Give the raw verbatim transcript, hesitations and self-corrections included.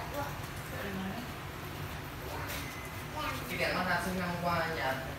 Cái đèn nó ra sinh năm qua nhà